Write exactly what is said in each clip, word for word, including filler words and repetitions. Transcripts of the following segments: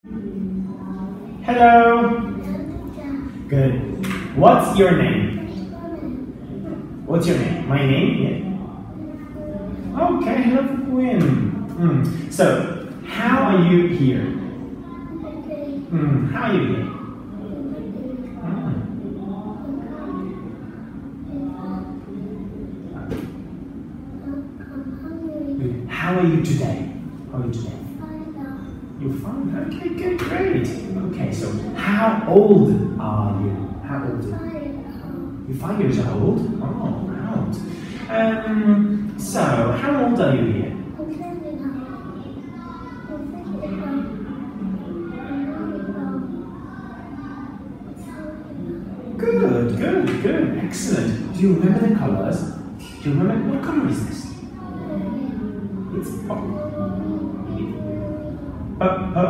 Hello. Good. What's your name? What's your name? My name? Yeah. Okay, hello, Nguyen. Mm. So, how are you here? Mm. How are you here? Mm. How are you today? How are you today? You're fine. Okay, good, great. Okay, so how old are you? How old are you? You're five years old? Oh, wow. Um, so, how old are you here? Good, good, good. Excellent. Do you remember the colors? Do you remember what color is this? It's purple. Pur, pur.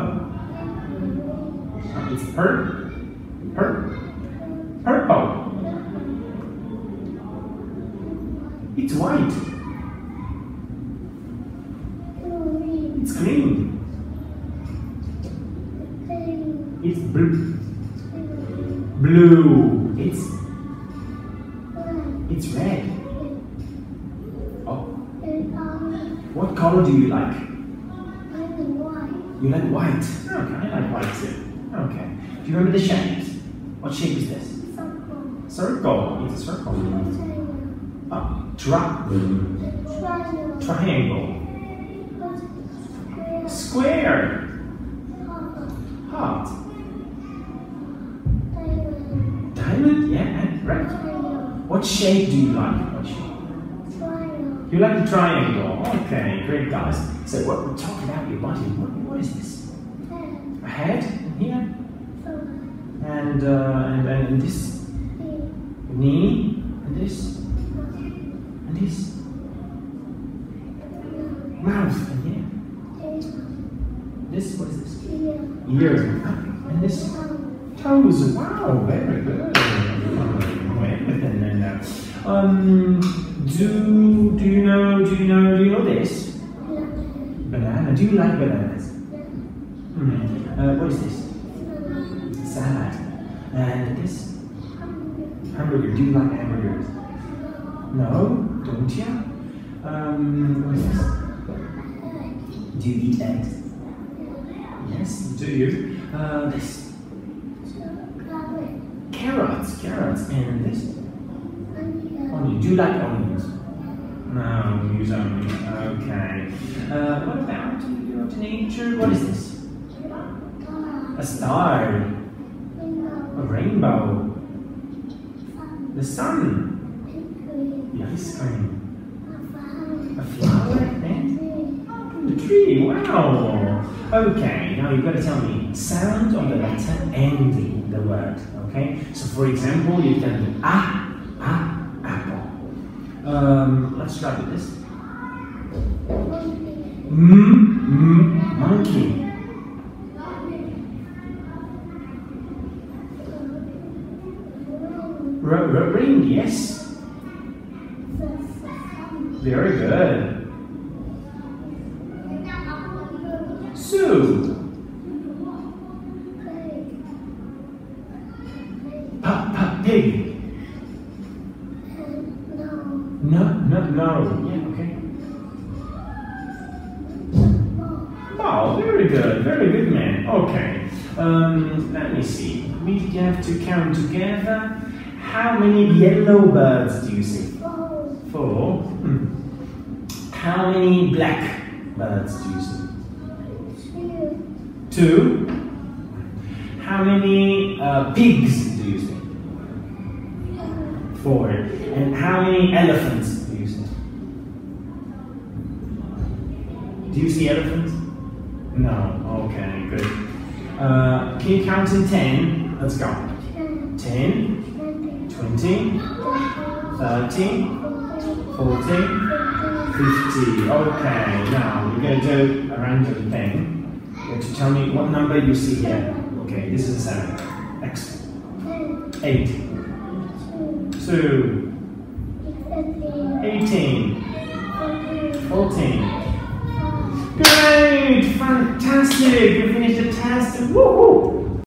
It's pur, pur, purple. It's white. It's green. It's blue. Blue. It's it's red. Oh. What color do you like? You like white? Okay, I like white too. Okay. Do you remember the shapes? What shape is this? Circle. It's a circle. Oh, tri triangle. Square. Heart. Diamond? Yeah, right. What shape do you like? What shape? You like the triangle. Okay, great guys. So what we're talking about your body. What, what is this? A head here, and uh, and and this knee, and this, and this mouth, and here. This what is this? Ear, and this toes. Wow, very good. Um, do do you know? Do you know? Do you know this? Banana. Do you like bananas? Mm. Uh, what is this? Salad. And this? Hamburger. Do you like hamburgers? No, don't you? Um, what is this? Do you eat eggs? Yes, do you? Uh, this? Carrots. Carrots. And this? Onion. Do you like onions? No, use onions. Okay. Uh, what about nature? What is this? A star. A rainbow. The sun. The ice cream. A flower. And the tree. Wow. Okay, now you've got to tell me sound of the letter ending the word. Okay? So for example, you tell me ah, ah, apple. Um, let's start with this. Mm, mm, monkey. R r ring, yes. Very good. Sue. Pa, pa, pig. No, no, no. Yeah, okay. Oh, very good, very good, man. Okay. Um, let me see. We have to count together. How many yellow birds do you see? Four. Hmm. How many black birds do you see? Two. How many uh, pigs do you see? Four. And how many elephants do you see? Do you see elephants? No. Okay, good. Uh, can you count in ten? Let's go. ten, twenty, thirty, forty, fifty. Okay, now we're going to do a random thing. You have to tell me what number you see here. Okay, this is a seven. Excellent. eight. two. eighteen. fourteen. Great! Fantastic! You finished the test. Woohoo!